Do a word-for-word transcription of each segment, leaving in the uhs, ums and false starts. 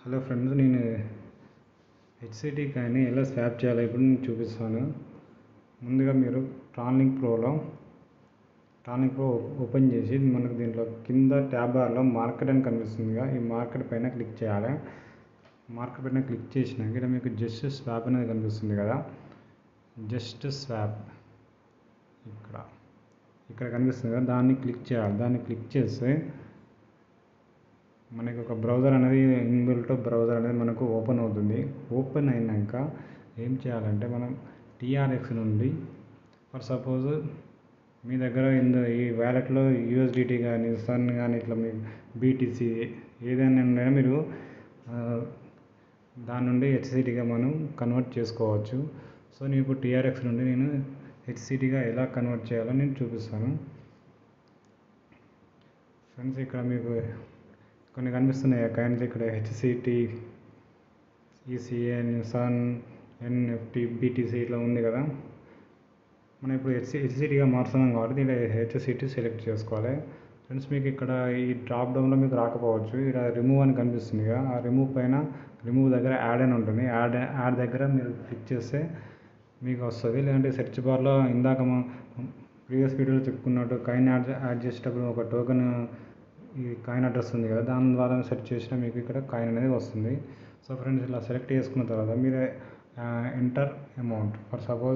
Hello friends, నేను హెచ్సిటి కాయిన్ని ఎలా swap చేయాలో ఇప్పుడు నేను చూపిస్తాను. ముందుగా మీరు ట్రాన్లింక్ ప్రోలో ట్రాన్లింక్ ప్రో ఓపెన్ చేసి మనకు దీంట్లో కింద ట్యాబ్ బార్లో మార్కెట్ అని కనిపిస్తుందిగా, ఈ మార్కెట్ పైన క్లిక్ చేయాలి. మార్కెట్ పైన క్లిక్ చేసినాక ఇక్కడ మీకు జస్ట్ స్వాప్ అనేది కనిపిస్తుంది కదా, జస్ట్ స్వాప్ ఇక్కడ ఇక్కడ కనిపిస్తుంది కదా, దాన్ని క్లిక్ చేయాలి. దాన్ని క్లిక్ చేస్తే మనకి ఒక బ్రౌజర్ అనేది ఇన్బిల్ట్ బ్రౌజర్ అనేది మనకు ఓపెన్ అవుతుంది. ఓపెన్ అయినాక ఏం చేయాలంటే మనం టీఆర్ఎక్స్ నుండి ఫర్ సపోజ్ మీ దగ్గర ఇంద ఈ వ్యాలెట్లో యూఎస్డిటీ కానీ సన్ కానీ ఇట్లా మీ బీటీసీ ఏదైనా ఉన్నా మీరు దాని నుండి హెచ్సిటీగా మనం కన్వర్ట్ చేసుకోవచ్చు. సో నేను ఇప్పుడు టీఆర్ఎక్స్ నుండి నేను హెచ్సిటీగా ఎలా కన్వర్ట్ చేయాలో నేను చూపిస్తాను ఫ్రెండ్స్. ఇక్కడ మీకు కొన్ని కనిపిస్తున్నాయి కాయిన్స్, ఇక్కడ HCT, ECN, sun, NFT, BTC ఇట్లా ఉంది కదా. మనం ఇప్పుడు హెచ్ హెచ్సిటీగా మారుతున్నాం కాబట్టి దీంట్లో హెచ్సిటీ సెలెక్ట్ చేసుకోవాలి ఫ్రెండ్స్. మీకు ఇక్కడ ఈ డ్రాప్ డౌన్లో మీకు రాకపోవచ్చు, ఇక్కడ రిమూవ్ అని కనిపిస్తుంది కదా, ఆ రిమూవ్ పైన రిమూవ్ దగ్గర యాడ్ అని ఉంటుంది. యాడ్ యాడ్ దగ్గర మీరు క్లిక్ చేస్తే మీకు వస్తుంది. లేదంటే సెర్చ్ బార్లో ఇందాక ప్రీవియస్ వీడియోలో చెప్పుకున్నట్టు కాయిన్ యాడ్ యాడ్ చేసేటప్పుడు ఒక టోకెన్ ఈ కాయిన్ అడ్రస్ ఉంది కదా, దాని ద్వారా సెర్చ్ చేసినా మీకు ఇక్కడ కాయిన్ అనేది వస్తుంది. సో ఫ్రెండ్స్, ఇలా సెలెక్ట్ చేసుకున్న తర్వాత మీరు ఎంటర్ అమౌంట్ ఫర్ సపోజ్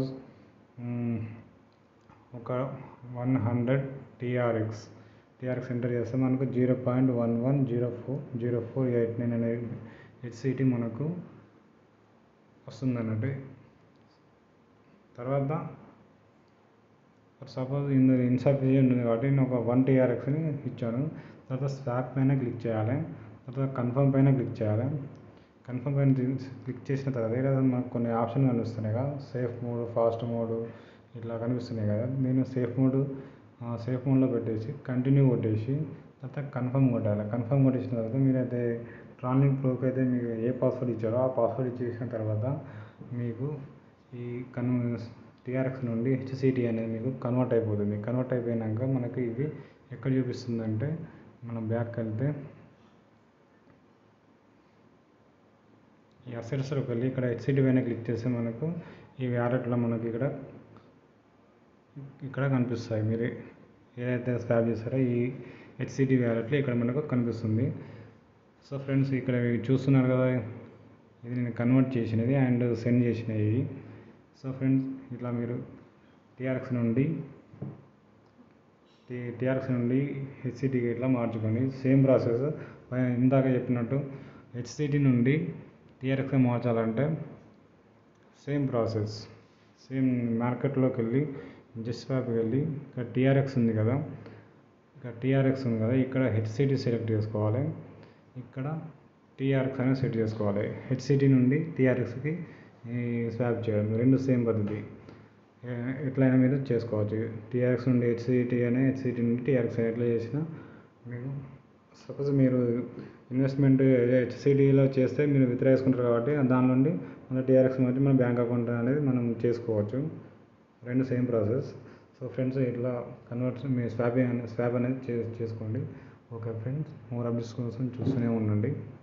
ఒక one hundred TRX TRX enter చేస్తే మనకు zero point one one zero four zero four eight nine అనేది హెచ్సిటీ మనకు వస్తుంది అన్నట్టు. తర్వాత ఫర్ సపోజ్ ఇందులో ఇన్సఫిషియెంట్ ఉంది కాబట్టి నేను ఒక వన్ టీఆర్ఎక్స్ని ఇచ్చాను. తర్వాత స్వాప్ పైన క్లిక్ చేయాలి. తర్వాత కన్ఫర్మ్ పైన క్లిక్ చేయాలి. కన్ఫర్మ్ పైన క్లిక్ చేసిన తర్వాత ఇక్కడ మనకు కొన్ని ఆప్షన్ కనిపిస్తున్నాయి కదా, సేఫ్ మోడ్, ఫాస్ట్ మోడ్ ఇట్లా కనిపిస్తున్నాయి కదా. నేను సేఫ్ మోడ్ సేఫ్ మోడ్లో పెట్టేసి కంటిన్యూ కొట్టేసి తర్వాత కన్ఫర్మ్ కొట్టాలి. కన్ఫర్మ్ కొట్టేసిన తర్వాత మీరైతే ట్రాన్లింక్ ప్రోకి అయితే మీకు ఏ పాస్వర్డ్ ఇచ్చారో ఆ పాస్వర్డ్ ఇచ్చేసిన తర్వాత మీకు ఈ కన్ టీఆర్ఎక్స్ నుండి హెచ్సిటీ అనేది మీకు కన్వర్ట్ అయిపోతుంది. కన్వర్ట్ అయిపోయాక మనకి ఇది ఎక్కడ చూపిస్తుందంటే, మనం బ్యాక్ వెళ్తే ఈ అసెట్స్లోకి వెళ్ళి ఇక్కడ హెచ్సిటీ పైన క్లిక్ చేస్తే మనకు ఈ వ్యాలెట్లో మనకి ఇక్కడ ఇక్కడ కనిపిస్తాయి. మీరు ఏదైతే స్వాప్ చేస్తారో ఈ హెచ్సిటీ వ్యాలెట్లో ఇక్కడ మనకు కనిపిస్తుంది. సో ఫ్రెండ్స్, ఇక్కడ చూస్తున్నారు కదా, ఇది నేను కన్వర్ట్ చేసినది అండ్ సెండ్ చేసినవి. సో ఫ్రెండ్స్, ఇట్లా మీరు టీఆర్ఎక్స్ నుండి టీ టీఆర్ఎక్స్ నుండి హెచ్సిటీకి ఇట్లా మార్చుకోండి. సేమ్ ప్రాసెస్ ఇందాక చెప్పినట్టు హెచ్సిటీ నుండి టీఆర్ఎక్స్ మార్చాలంటే సేమ్ ప్రాసెస్. సేమ్ మార్కెట్లోకి వెళ్ళి జస్ట్ స్వాప్కి వెళ్ళి ఇక్కడ టీఆర్ఎక్స్ ఉంది కదా, ఇక్కడ టీఆర్ఎక్స్ ఉంది కదా, ఇక్కడ హెచ్సిటీ సెలెక్ట్ చేసుకోవాలి. ఇక్కడ టీఆర్ఎక్స్ అనేది సెట్ చేసుకోవాలి. హెచ్సిటీ నుండి టీఆర్ఎక్స్కి స్వాప్ చేయడం రెండు సేమ్ పద్ధతి. ఎట్లయినా మీరు చేసుకోవచ్చు. టీఆర్ఎక్స్ నుండి హెచ్సిటీ అనే హెచ్సిటీ నుండి టీఆర్ఎక్స్ ఎట్లా చేసినా మీకు సపోజ్ మీరు ఇన్వెస్ట్మెంట్ హెచ్సిటీలో చేస్తే మీరు విత్డ్రా చేసుకుంటారు కాబట్టి దాని నుండి మన టీఆర్ఎక్స్ బట్టి మన బ్యాంక్ అకౌంట్ అనేది మనం చేసుకోవచ్చు. రెండు సేమ్ ప్రాసెస్. సో ఫ్రెండ్స్, ఇట్లా కన్వర్ట్ మీ స్వాప్ స్వాప్ అనేది చేసుకోండి. ఓకే ఫ్రెండ్స్, మోర్ అప్డేట్స్ కోసం చూస్తూనే ఉండండి.